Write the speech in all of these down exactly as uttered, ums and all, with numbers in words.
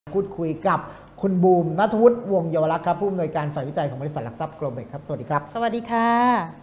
พูดคุยกับคุณบูมณัฐวุฒิวงศ์เยาวรักษ์ครับผู้อำนวยการฝ่ายวิจัยของบริษัทหลักทรัพย์โกลบอลครับสวัสดีครับสวัสดีค่ะ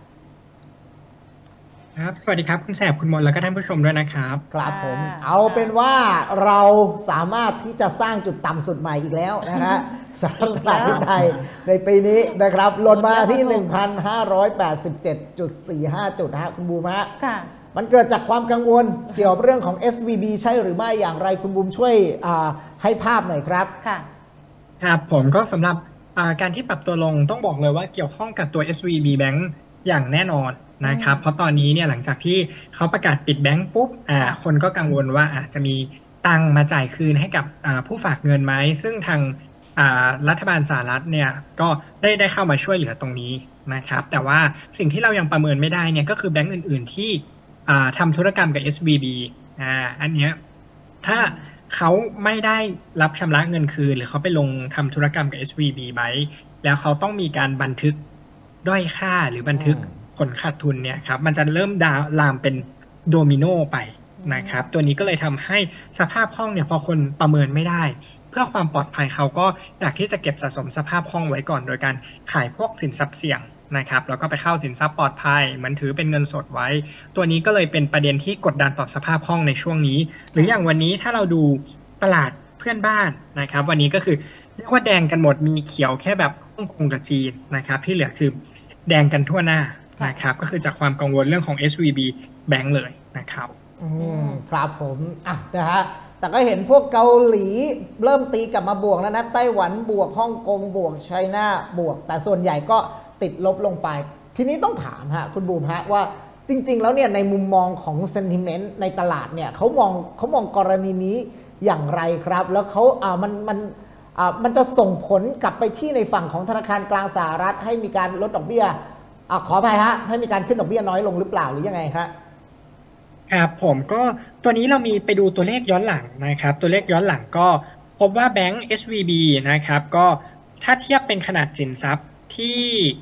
ครับสวัสดีครับคุณแสบคุณมนแล้วก็ท่านผู้ชมด้วยนะครับครับผมเอาเป็นว่าเราสามารถที่จะสร้างจุดต่ำสุดใหม่อีกแล้วนะฮะสำหรับตลาดหุ้นไทยในปีนี้นะครับลดมาที่ หนึ่งพันห้าร้อยแปดสิบเจ็ดจุดสี่ห้า จุดฮะคุณบูมฮะมันเกิดจากความกังวลเกี่ยวกับเรื่องของ เอส วี บี ใช่หรือไม่อย่างไรคุณบูมช่วยให้ภาพหน่อยครับค่ะครับผมก็สำหรับการที่ปรับตัวลงต้องบอกเลยว่าเกี่ยวข้องกับตัว เอส วี บี Bank อย่างแน่นอนนะครับเพราะตอนนี้เนี่ยหลังจากที่เขาประกาศปิดแบงก์ปุ๊บอ่าคนก็กังวลว่าอาจจะมีตังมาจ่ายคืนให้กับผู้ฝากเงินไหมซึ่งทางรัฐบาลสหรัฐเนี่ยก็ได้ได้เข้ามาช่วยเหลือตรงนี้นะครับแต่ว่าสิ่งที่เรายังประเมินไม่ได้เนี่ยก็คือแบงก์อื่นๆที่ทำธุรกรรมกับ เอส วี บี อ่าอันเนี้ยถ้าเขาไม่ได้รับชำระเงินคืนหรือเขาไปลงทำธุรกรรมกับ เอส วี บี ไว้แล้วเขาต้องมีการบันทึกด้อยค่าหรือบันทึกผลขาดทุนเนี่ยครับมันจะเริ่มดาวลามเป็นโดมิโนไปนะครับตัวนี้ก็เลยทำให้สภาพคล่องเนี่ยพอคนประเมินไม่ได้เพื่อความปลอดภัยเขาก็อยากที่จะเก็บสะสมสภาพคล่องไว้ก่อนโดยการขายพวกสินทรัพย์เสี่ยงนะครับแล้วก็ไปเข้าสินทรัพย์ปลอดภัยเหมือนถือเป็นเงินสดไว้ตัวนี้ก็เลยเป็นประเด็นที่กดดันต่อสภาพคล่องในช่วงนี้หรืออย่างวันนี้ถ้าเราดูตลาดเพื่อนบ้านนะครับวันนี้ก็คือเรียกว่าแดงกันหมดมีเขียวแค่แบบฮ่องกงกับจีนนะครับที่เหลือคือแดงกันทั่วหน้านะครับก็คือจากความกังวลเรื่องของ เอส วี บี Bank เลยนะครับอืมครับผมอ่ะนะฮะแต่ก็เห็นพวกเกาหลีเริ่มตีกลับมาบวกแล้วนะไต้หวันบวกฮ่องกงบวกไชน่าบวกแต่ส่วนใหญ่ก็ติดลบลงไปทีนี้ต้องถามฮะคุณบูมฮะว่าจริงๆแล้วเนี่ยในมุมมองของ sentiment ในตลาดเนี่ยเขามองเขามองกรณีนี้อย่างไรครับแล้วเขาอ่ามันมันอ่ามันจะส่งผลกลับไปที่ในฝั่งของธนาคารกลางสหรัฐให้มีการลดดอกเบี้ยอ่าขออภัยฮะให้มีการขึ้นดอกเบี้ยน้อยลงหรือเปล่าหรือยังไงครับครับผมก็ตัวนี้เรามีไปดูตัวเลขย้อนหลังนะครับตัวเลขย้อนหลังก็พบว่าแบงก์ เอส วี บี นะครับก็ถ้าเทียบเป็นขนาดสินทรัพย์ที่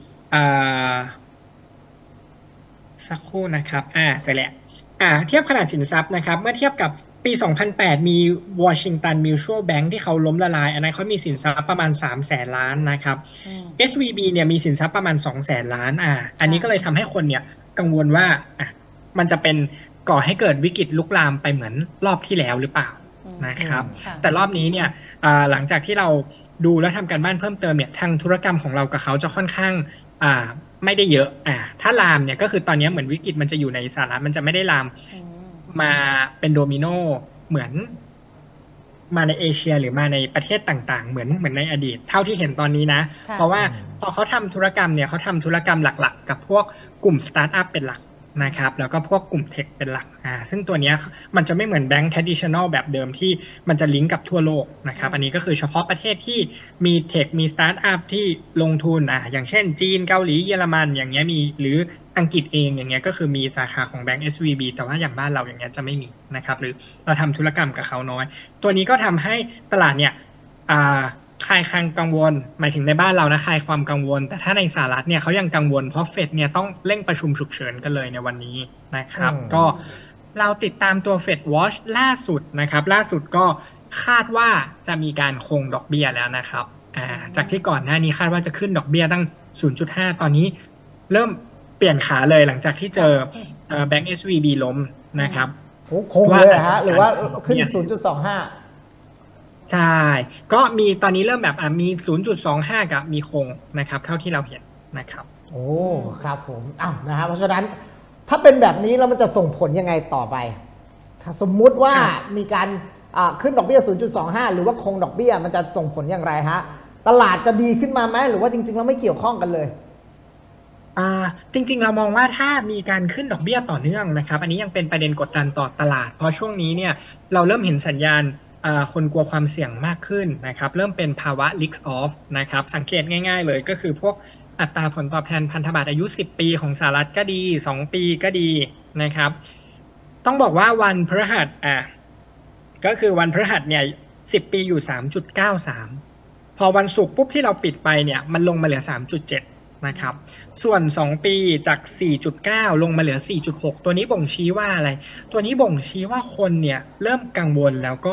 สักครู่นะครับอ่าจะแหละอ่าเทียบขนาดสินทรัพย์นะครับเมื่อเทียบกับปีสองพันแปดมีวอชิงตันมิวชัวลแบงก์ที่เขาล้มละลายอันนั้นเขามีสินทรัพย์ประมาณสามแสนล้านนะครับ เอส วี บี เนี่ยมีสินทรัพย์ประมาณสองแสนล้านอ่าอันนี้ก็เลยทำให้คนเนี่ยกังวลว่าอ่ะมันจะเป็นก่อให้เกิดวิกฤตลุกลามไปเหมือนรอบที่แล้วหรือเปล่านะครับแต่รอบนี้เนี่ยหลังจากที่เราดูและทำการบ้านเพิ่มเติมเนี่ยทางธุรกรรมของเรากับเขาจะค่อนข้างไม่ได้เยอะอ่าถ้าลามเนี่ยก็คือตอนนี้เหมือนวิกฤตมันจะอยู่ในสหรัฐมันจะไม่ได้ลามมาเป็นโดมิโนเหมือนมาในเอเชียหรือมาในประเทศต่างๆเหมือนเหมือนในอดีตเท่าที่เห็นตอนนี้นะเพราะว่าพอเขาทำธุรกรรมเนี่ยเขาทำธุรกรรมหลักๆกับพวกกลุ่มสตาร์ทอัพเป็นหลักนะครับแล้วก็พวกกลุ่มเทคเป็นหลักอ่าซึ่งตัวนี้มันจะไม่เหมือนแบงก์ traditional แบบเดิมที่มันจะลิงก์กับทั่วโลกนะครับอันนี้ก็คือเฉพาะประเทศที่มีเทคมีสตาร์ทอัพที่ลงทุนอ่าอย่างเช่นจีนเกาหลีเยอรมันอย่างเงี้ยมีหรืออังกฤษเองอย่างเงี้ยก็คือมีสาขาของแบงก์ เอส วี บี แต่ว่าอย่างบ้านเราอย่างเงี้ยจะไม่มีนะครับหรือเราทำธุรกรรมกับเขาน้อยตัวนี้ก็ทำให้ตลาดเนี่ยอ่าคลายความกังวลหมายถึงในบ้านเรานะคลายความกังวลแต่ถ้าในสหรัฐเนี่ยเขายังกังวลเพราะเฟดเนี่ยต้องเร่งประชุมฉุกเฉินกันเลยในวันนี้นะครับก็เราติดตามตัว Fed Watch ล่าสุดนะครับล่าสุดก็คาดว่าจะมีการคงดอกเบี้ยแล้วนะครับอ่าจากที่ก่อนหน้านี้คาดว่าจะขึ้นดอกเบี้ยตั้ง ศูนย์จุดห้า ตอนนี้เริ่มเปลี่ยนขาเลยหลังจากที่เจอแบงก์ เอส วี บี ล้มนะครับโอ้คงเลยฮะหรือว่าขึ้น ศูนย์จุดสองห้าใช่ก็มีตอนนี้เริ่มแบบมี ศูนย์จุดสองห้า กับมีคงนะครับเท่าที่เราเห็นนะครับโอ้ครับผมอ้าวนะครับเพราะฉะนั้นถ้าเป็นแบบนี้แล้วมันจะส่งผลยังไงต่อไปถ้าสมมุติว่ามีการขึ้นดอกเบี้ย ศูนย์จุดสองห้า หรือว่าคงดอกเบี้ยมันจะส่งผลอย่างไรฮะตลาดจะดีขึ้นมาไหมหรือว่าจริงๆแล้วไม่เกี่ยวข้องกันเลยอ่าจริงๆเรามองว่าถ้ามีการขึ้นดอกเบี้ยต่อเนื่องนะครับอันนี้ยังเป็นประเด็นกดดันต่อตลาดเพราะช่วงนี้เนี่ยเราเริ่มเห็นสัญญาณคนกลัวความเสี่ยงมากขึ้นนะครับเริ่มเป็นภาวะ risk off นะครับสังเกตง่ายๆเลยก็คือพวกอัตราผลตอบแทนพันธบัตรอายุสิบปีของสหรัฐก็ดีสองปีก็ดีนะครับต้องบอกว่าวันพฤหัสอ่ะก็คือวันพฤหัสเนี่ยสิบปีอยู่ สามจุดเก้าสาม พอวันศุกร์ปุ๊บที่เราปิดไปเนี่ยมันลงมาเหลือ สามจุดเจ็ด นะครับส่วนสองปีจาก สี่จุดเก้า ลงมาเหลือ สี่จุดหก ตัวนี้บ่งชี้ว่าอะไรตัวนี้บ่งชี้ว่าคนเนี่ยเริ่มกังวลแล้วก็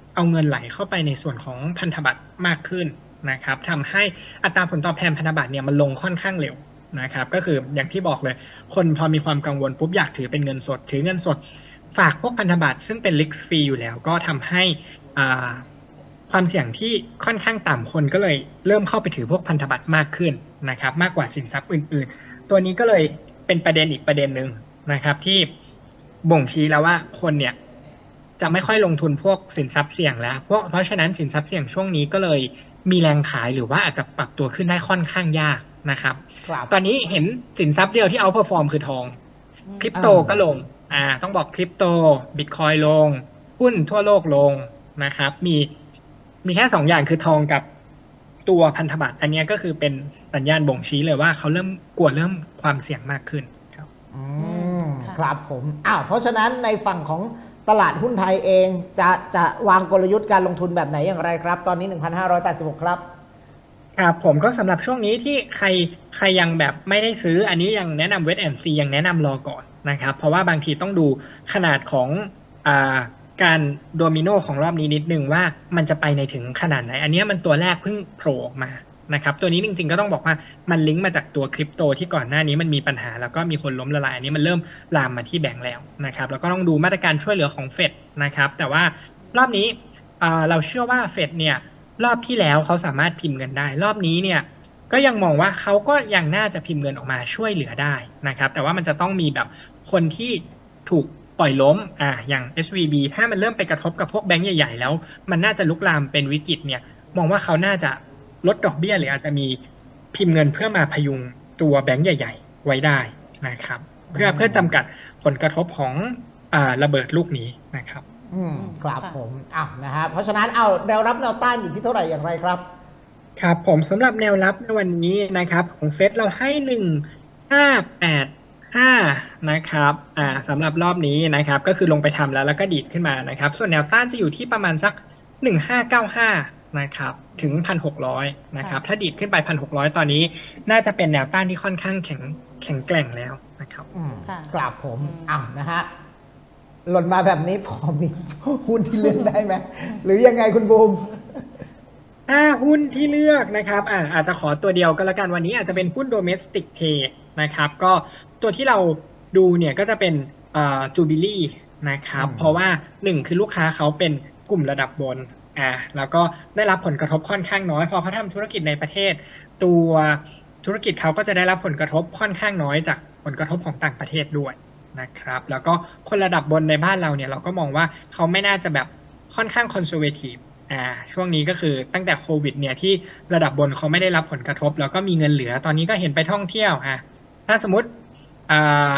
เอาเงินไหลเข้าไปในส่วนของพันธบัตรมากขึ้นนะครับทำให้อัตราผลตอบแทนพันธบัตรเนี่ยมันลงค่อนข้างเร็วนะครับก็คืออย่างที่บอกเลยคนพอมีความกังวลปุ๊บอยากถือเป็นเงินสดถือเงินสดฝากพวกพันธบัตรซึ่งเป็น risk free อยู่แล้วก็ทำให้อ่าความเสี่ยงที่ค่อนข้างต่ำคนก็เลยเริ่มเข้าไปถือพวกพันธบัตรมากขึ้นนะครับมากกว่าสินทรัพย์อื่นๆตัวนี้ก็เลยเป็นประเด็นอีกประเด็นหนึ่งนะครับที่บ่งชี้แล้วว่าคนเนี่ยจะไม่ค่อยลงทุนพวกสินทรัพย์เสี่ยงแล้วเพราะเพราะฉะนั้นสินทรัพย์เสี่ยงช่วงนี้ก็เลยมีแรงขายหรือว่าอาจจะปรับตัวขึ้นได้ค่อนข้างยากนะครับตอนนี้เห็นสินทรัพย์เดียวที่เอาเพอร์ฟอร์มคือทองคริปโตก็ลงอ่าต้องบอกคริปโตบิตคอยลงหุ้นทั่วโลกลงนะครับมีมีแค่สองอย่างคือทองกับตัวพันธบัตรอันนี้ก็คือเป็นสัญญาณบ่งชี้เลยว่าเขาเริ่มกลัวเริ่มความเสี่ยงมากขึ้นครับอืมครับผมอ้าวเพราะฉะนั้นในฝั่งของตลาดหุ้นไทยเองจะจะวางกลยุทธ์การลงทุนแบบไหนอย่างไรครับตอนนี้ หนึ่งพันห้าร้อยแปดสิบหก ครับครับผมก็สำหรับช่วงนี้ที่ใครใครยังแบบไม่ได้ซื้ออันนี้ยังแนะนำเวทแอนด์ซียังแนะนำรอก่อนนะครับเพราะว่าบางทีต้องดูขนาดของอ่าการโดมิโนของรอบนี้นิดนึงว่ามันจะไปในถึงขนาดไหนอันนี้มันตัวแรกเพิ่งโผล่ออกมานะครับตัวนี้จริงๆก็ต้องบอกว่ามันลิงก์มาจากตัวคริปโตที่ก่อนหน้านี้มันมีปัญหาแล้วก็มีคนล้มละลายอันนี้มันเริ่มลามมาที่แบงก์แล้วนะครับแล้วก็ต้องดูมาตรการช่วยเหลือของเฟดนะครับแต่ว่ารอบนี้เราเชื่อว่าเฟดเนี่ยรอบที่แล้วเขาสามารถพิมพ์เงินได้รอบนี้เนี่ยก็ยังมองว่าเขาก็ยังน่าจะพิมพ์เงินออกมาช่วยเหลือได้นะครับแต่ว่ามันจะต้องมีแบบคนที่ถูกปล่อยล้มอ่าอย่าง เอส วี บี ถ้ามันเริ่มไปกระทบกับพวกแบงก์ใหญ่ๆแล้วมันน่าจะลุกลามเป็นวิกฤตเนี่ยมองว่าเขาน่าจะลดดอกเบี้ยหรืออาจจะมีพิมพ์เงินเพื่อมาพยุงตัวแบงก์ใหญ่ๆไว้ได้นะครับเพื่อเพื่อจำกัดผลกระทบของอ่าระเบิดลูกนี้นะครับอืมครับผมอ้าวนะฮะเพราะฉะนั้นเอาแนวรับแนวต้านอยู่ที่เท่าไหร่อย่างไรครับครับผมสำหรับแนวรับในวันนี้นะครับของเซตเราให้หนึ่งห้าแปดห้านะครับอ่าสำหรับรอบนี้นะครับก็คือลงไปทำแล้วแล้วก็ดีดขึ้นมานะครับส่วนแนวต้านจะอยู่ที่ประมาณสักหนึ่งห้าเก้าห้านะครับถึง หนึ่งพันหกร้อย นะครับถ้าดีดขึ้นไป หนึ่งพันหกร้อย ตอนนี้น่าจะเป็นแนวต้านที่ค่อนข้างแข็งแข็งแกร่งแล้วนะครับอืมกราบผมอ่ะนะฮะหล่นมาแบบนี้พอมีหุ้นที่เลือกได้ไหมหรือยังไงคุณบูมถ้าหุ้นที่เลือกนะครับอ่าอาจจะขอตัวเดียวก็แล้วกันวันนี้อาจจะเป็นหุ้น Domestic Pay นะครับก็ตัวที่เราดูเนี่ยก็จะเป็นอ่า Jubilee นะครับเพราะว่าหนึ่งคือลูกค้าเขาเป็นกลุ่มระดับบนอ่าแล้วก็ได้รับผลกระทบค่อนข้างน้อยพอเขาทำธุรกิจในประเทศตัวธุรกิจเขาก็จะได้รับผลกระทบค่อนข้างน้อยจากผลกระทบของต่างประเทศด้วยนะครับแล้วก็คนระดับบนในบ้านเราเนี่ยเราก็มองว่าเขาไม่น่าจะแบบค่อนข้างคอนเซอร์เวทีฟอ่าช่วงนี้ก็คือตั้งแต่โควิดเนี่ยที่ระดับบนเขาไม่ได้รับผลกระทบแล้วก็มีเงินเหลือตอนนี้ก็เห็นไปท่องเที่ยวอ่ะถ้าสมมติอ่า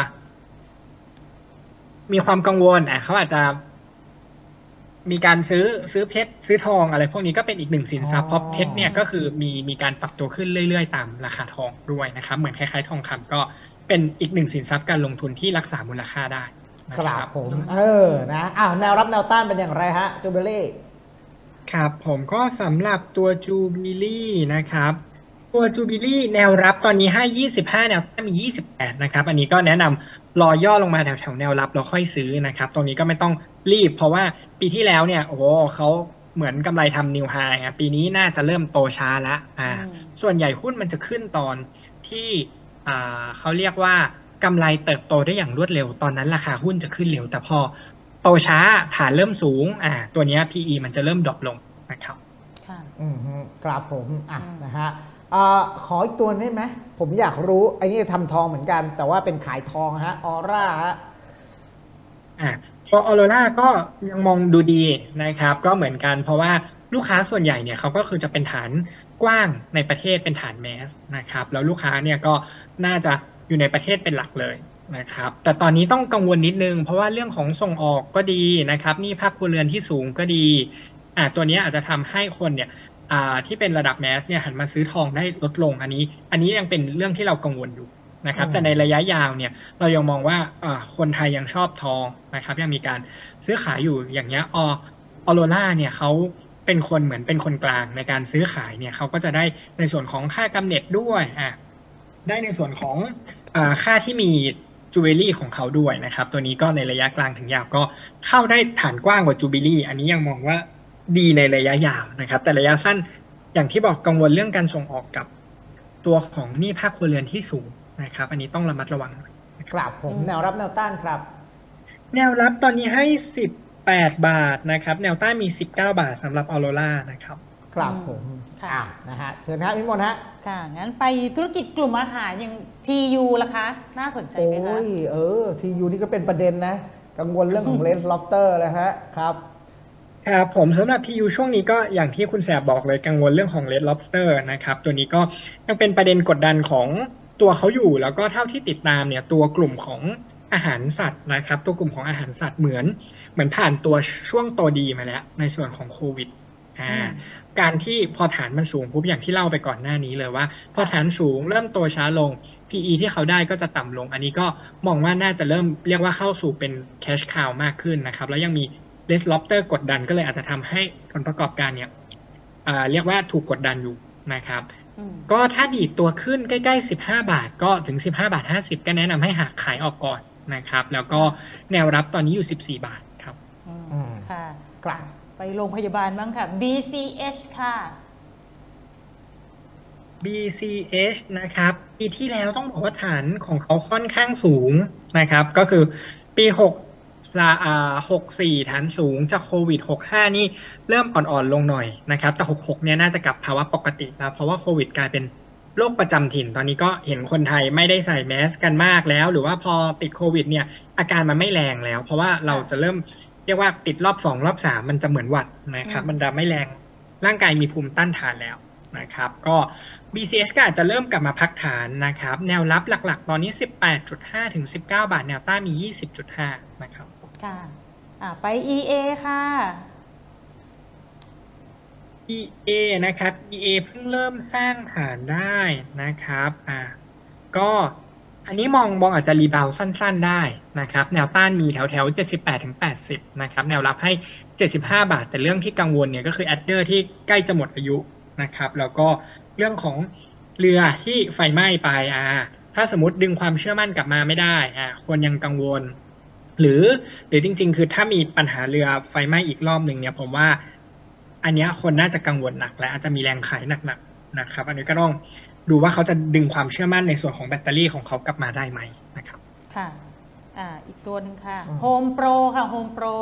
มีความกังวลอ่ะเขาอาจจะมีการซื้อซื้อเพชรซื้อทองอะไรพวกนี้ก็เป็นอีกหนึ่งสินทรัพย์เพราะเพชรเนี่ยก็คือมีมีการปรับตัวขึ้นเรื่อยๆตามราคาทองด้วยนะครับเหมือนคล้ายๆทองคำก็เป็นอีกหนึ่งสินทรัพย์การลงทุนที่รักษามูลค่าได้ครับผมเออนะอ้าวแนวรับแนวต้านเป็นอย่างไรฮะจูเบลี่ครับผมก็สำหรับตัวจูบิลี่นะครับตัวจูบิลี่แนวรับตอนนี้ให้ยี่สิบห้าแนวต้านมียี่สิบแปดนะครับอันนี้ก็แนะนำรอย่อลงมาแถวๆแนวรับแล้วค่อยซื้อนะครับตรงนี้ก็ไม่ต้องรีบเพราะว่าปีที่แล้วเนี่ยโอ้โหเขาเหมือนกำไรทำนิวไฮอ่ะปีนี้น่าจะเริ่มโตช้าละอ่าส่วนใหญ่หุ้นมันจะขึ้นตอนที่อ่าเขาเรียกว่ากำไรเติบโตได้อย่างรวดเร็วตอนนั้นราคาหุ้นจะขึ้นเร็วแต่พอโตช้าฐานเริ่มสูงอ่าตัวนี้ พี อี มันจะเริ่มดรอปลงนะครับค่ะอืมครับผมอ่ะนะฮะอ่าขออีกตัวได้ไหมผมอยากรู้ไอ้นี่ทำทองเหมือนกันแต่ว่าเป็นขายทองฮะออร่าฮะอ่าพอออโรราก็ยังมองดูดีนะครับก็เหมือนกันเพราะว่าลูกค้าส่วนใหญ่เนี่ยเขาก็คือจะเป็นฐานกว้างในประเทศเป็นฐานแมสนะครับแล้วลูกค้าเนี่ยก็น่าจะอยู่ในประเทศเป็นหลักเลยนะครับแต่ตอนนี้ต้องกังวลนิดนึงเพราะว่าเรื่องของส่งออกก็ดีนะครับหนี้ภาคครัวเรือนที่สูงก็ดีอ่าตัวนี้อาจจะทำให้คนเนี่ยอ่าที่เป็นระดับแมสเนี่ยหันมาซื้อทองได้ลดลงอันนี้อันนี้ยังเป็นเรื่องที่เรากังวลอยู่นะครับแต่ในระยะยาวเนี่ยเรายังมองว่าคนไทยยังชอบทองนะครับยังมีการซื้อขายอยู่อย่างเงี้ยออโรราเนี่ยเขาเป็นคนเหมือนเป็นคนกลางในการซื้อขายเนี่ยเขาก็จะได้ในส่วนของค่ากำเนิดด้วยอ่ะได้ในส่วนของอ่าค่าที่มีจูเวลรี่ของเขาด้วยนะครับตัวนี้ก็ในระยะกลางถึงยาวก็เข้าได้ฐานกว้างกว่าจูบิลี่อันนี้ยังมองว่าดีในระยะยาวนะครับแต่ระยะสั้นอย่างที่บอกกังวลเรื่องการส่งออกกับตัวของหนี้ภาคครัวเรือนที่สูงนะครับอันนี้ต้องระมัดระวังหน่อยครับผมแนวรับแนวต้านครับแนวรับตอนนี้ให้สิบแปดบาทนะครับแนวต้านมีสิบเก้าบาทสำหรับออโรรานะครับครับผมค่ะนะฮะเชิญฮะพี่มนต์ฮะค่ะงั้นไปธุรกิจกลุ่มอาหารอย่าง ที ยู ล่ะคะน่าสนใจไหมคะโอ้ยเออ ที ยู นี่ก็เป็นประเด็นนะกังวลเรื่องของเลนส์ล็อบเตอร์เลยฮะครับครับผมสำหรับ ที ยู ช่วงนี้ก็อย่างที่คุณแสบบอกเลยกังวลเรื่องของ Red Lobster นะครับตัวนี้ก็ยังเป็นประเด็นกดดันของตัวเขาอยู่แล้วก็เท่าที่ติดตามเนี่ยตัวกลุ่มของอาหารสัตว์นะครับตัวกลุ่มของอาหารสัตว์เหมือนเหมือนผ่านตัวช่วงโตดีมาแล้วในส่วนของโควิดอ่าการที่พอฐานมันสูงปุ๊บอย่างที่เล่าไปก่อนหน้านี้เลยว่าพอฐานสูงเริ่มโตช้าลง พี อี ที่เขาได้ก็จะต่ำลงอันนี้ก็มองว่าน่าจะเริ่มเรียกว่าเข้าสู่เป็น cash cow มากขึ้นนะครับแล้วยังมีRed Lobster กดดันก็เลยอาจจะทำให้ผลประกอบการเนี่ยเรียกว่าถูกกดดันอยู่นะครับก็ถ้าดีดตัวขึ้นใกล้ๆสิบห้าบาทก็ถึงสิบห้าบาทห้าสิบก็แนะนำให้หักขายออกก่อนนะครับแล้วก็แนวรับตอนนี้อยู่สิบสี่บาทครับค่ะกลับไปโรงพยาบาลบ้างค่ะ บี ซี เอช ค่ะบี ซี เอช นะครับปีที่แล้วต้องบอกว่าฐานของเขาค่อนข้างสูงนะครับก็คือปีหกหกสี่ฐานสูงจากโควิดหกห้านี่เริ่มอ่อนๆลงหน่อยนะครับแต่หกหกเนี่ยน่าจะกลับภาวะปกติแล้วเพราะว่าโควิดกลายเป็นโรคประจำถิ่นตอนนี้ก็เห็นคนไทยไม่ได้ใส่แมสกันมากแล้วหรือว่าพอติดโควิดเนี่ยอาการมันไม่แรงแล้วเพราะว่าเราจะเริ่มเรียกว่าติดรอบสองรอบสามมันจะเหมือนหวัดนะครับมันจะไม่แรงร่างกายมีภูมิต้านทานแล้วนะครับก็ บี ซี เอช ก็อาจจะเริ่มกลับมาพักฐานนะครับแนวรับหลักๆตอนนี้ สิบแปดจุดห้า ถึง สิบเก้า บาทแนวต้านมี ยี่สิบจุดห้า นะครับค่ะอ่าไป อี เอ ค่ะอี เอ นะครับ อี เอ เพิ่งเริ่มสร้างฐานได้นะครับอ่าก็อันนี้มองมองอาจจะรีบาวสั้นๆได้นะครับแนวต้านมีแถวแถวเจ็ดสิบแปดถึงแปดสิบนะครับแนวรับให้เจ็ดสิบห้าบาทแต่เรื่องที่กังวลเนี่ยก็คือแอดเดอร์ที่ใกล้จะหมดอายุนะครับแล้วก็เรื่องของเรือที่ไฟไหม้ไปอ่าถ้าสมมติดึงความเชื่อมั่นกลับมาไม่ได้อ่าคนยังกังวลหรือหรือจริงๆคือถ้ามีปัญหาเรือไฟไหม้อีกรอบหนึ่งเนี่ยผมว่าอันนี้คนน่าจะกังวลหนักและอาจจะมีแรงขายหนักๆนะครับอันนี้ก็ต้องดูว่าเขาจะดึงความเชื่อมั่นในส่วนของแบตเตอรี่ของเขากลับมาได้ไหมนะครับค่ะอ่าอีกตัวหนึ่งค่ะ Home Pro ค่ะ Home Pro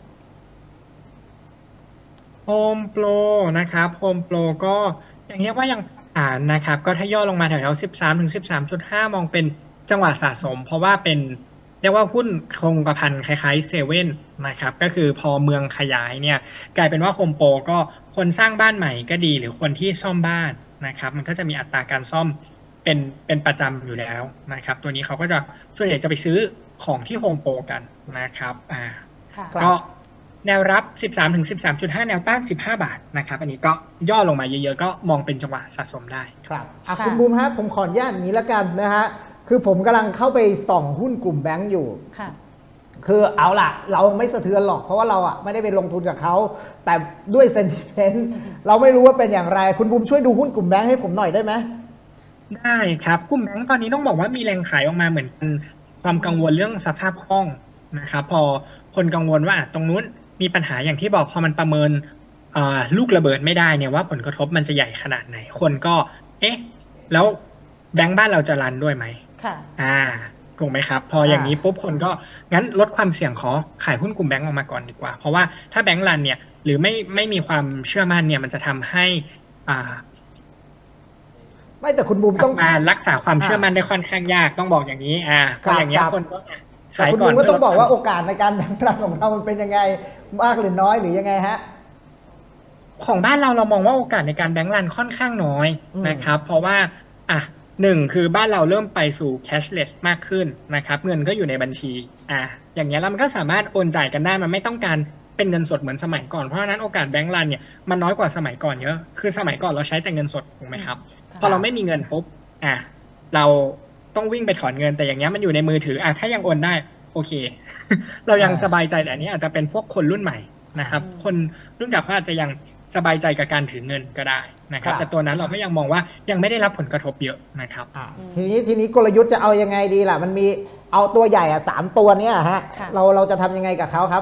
Home Pro นะครับ Home Pro ก็อย่างเรียกว่ายังผ่านนะครับก็ถ้าย่อลงมาแถวๆสิบสามถึงสิบสามจุดห้ามองเป็นจังหวะสะสมเพราะว่าเป็นเรียกว่าหุ้นคงกระพันคล้ายๆเซเว่นนะครับก็คือพอเมืองขยายเนี่ยกลายเป็นว่า Home Pro ก็คนสร้างบ้านใหม่ก็ดีหรือคนที่ซ่อมบ้านนะครับมันก็จะมีอัตราการซ่อมเป็นเป็นประจำอยู่แล้วนะครับตัวนี้เขาก็จะส่วนใหญ่จะไปซื้อของที่ Home Pro กันนะครับอ่าก็แนวรับ สิบสามถึงสิบสามจุดห้า แนวต้านสิบห้าบาทนะครับอันนี้ก็ย่อลงมาเยอะๆก็มองเป็นจังหวะสะสมได้ครับอ่ะคุณบูมฮะผมขออนุญาตอย่างนี้แล้วกันนะฮะคือผมกำลังเข้าไปส่องหุ้นกลุ่มแบงก์อยู่ค่ะคือเอาล่ะเราไม่สะเทือนหรอกเพราะว่าเราอ่ะไม่ได้ไปลงทุนกับเขาแต่ด้วยเซนติเมนต์เราไม่รู้ว่าเป็นอย่างไรคุณบูมช่วยดูหุ้นกลุ่มแบงก์ให้ผมหน่อยได้ไหมได้ครับกลุ่มแบงก์ตอนนี้ต้องบอกว่ามีแรงขายออกมาเหมือนกันความกังวลเรื่องสภาพคล่องนะครับพอคนกังวลว่าตรงนู้นมีปัญหาอย่างที่บอกพอมันประเมินลูกระเบิดไม่ได้เนี่ยว่าผลกระทบมันจะใหญ่ขนาดไหนคนก็เอ๊ะแล้วแบงก์บ้านเราจะรันด้วยไหมค่ะอ่าถูกไหมครับพออย่างนี้ปุ๊บคนก็งั้นลดความเสี่ยงขอขายหุ้นกลุ่มแบงก์ออกมาก่อนดีกว่าเพราะว่าถ้าแบงก์รันเนี่ยหรือไม่ไม่มีความเชื่อมั่นเนี่ยมันจะทำให้อ่าไม่แต่คุณบูมต้องมารักษาความเชื่อมั่นได้ค่อนข้างยากต้องบอกอย่างนี้อ่าก็อย่างนี้คนก็ขายก่อนคุณบูมก็ต้องบอกว่าโอกาสในการแบงก์รันของเรามันเป็นยังไงมากหรือน้อยหรือยังไงฮะของบ้านเราเรามองว่าโอกาสในการแบงก์รันค่อนข้างน้อยนะครับเพราะว่าอ่ะหนึ่งคือบ้านเราเริ่มไปสู่ cashless มากขึ้นนะครับเงินก็อยู่ในบัญชีอ่ะอย่างเงี้ยแล้วมันก็สามารถโอนจ่ายกันได้มันไม่ต้องการเป็นเงินสดเหมือนสมัยก่อนเพราะฉะนั้นโอกาสแบงก์รันเนี่ยมันน้อยกว่าสมัยก่อนเยอะคือสมัยก่อนเราใช้แต่เงินสดถูกไหมครับพอเราไม่มีเงินปุ๊บอ่ะเราต้องวิ่งไปถอนเงินแต่อย่างเงี้ยมันอยู่ในมือถืออ่ะถ้ายังโอนได้โอเค เรายังสบายใจแต่อันนี้อาจจะเป็นพวกคนรุ่นใหม่นะครับคนรุ่นเก่าเขาอาจจะยังสบายใจกับการถือเงินก็ได้นะครับแต่ตัวนั้นเราก็ยังมองว่ายังไม่ได้รับผลกระทบเยอะนะครับทีนี้ทีนี้กลยุทธ์จะเอายังไงดีล่ะมันมีเอาตัวใหญ่อะสามตัวเนี้ยฮะเราเราจะทำยังไงกับเขาครับ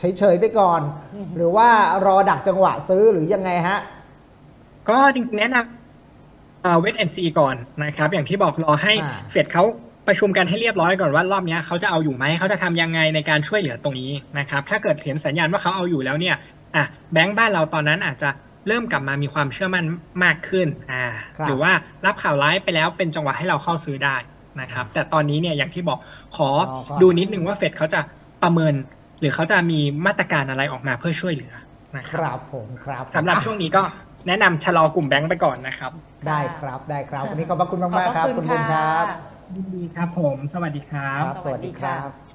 เฉยๆไปก่อน หรือว่ารอดักจังหวะซื้อหรือยังไงฮะก็แนะนำเวทแอนซีก่อนนะครับอย่างที่บอกรอให้เฟดเขาประชุมกันให้เรียบร้อยก่อนว่ารอบนี้เขาจะเอาอยู่ไหมเขาจะทำยังไงในการช่วยเหลือตรงนี้นะครับถ้าเกิดเห็นสัญญาณว่าเขาเอาอยู่แล้วเนี่ยอ่ะแบงก์บ้านเราตอนนั้นอาจจะเริ่มกลับมามีความเชื่อมั่นมากขึ้นอ่าหรือว่ารับข่าวร้ายไปแล้วเป็นจังหวะให้เราเข้าซื้อได้นะครับแต่ตอนนี้เนี่ยอย่างที่บอกขอดูนิดนึงว่าเฟดเขาจะประเมินหรือเขาจะมีมาตรการอะไรออกมาเพื่อช่วยเหลือนะครับผมครับสำหรับช่วงนี้ก็แนะนำชะลอกลุ่มแบงก์ไปก่อนนะครับได้ครับได้ครับวันนี้ขอบพระคุณมากๆครับคุณบุญครับดีครับผมสวัสดีครับสวัสดีครับ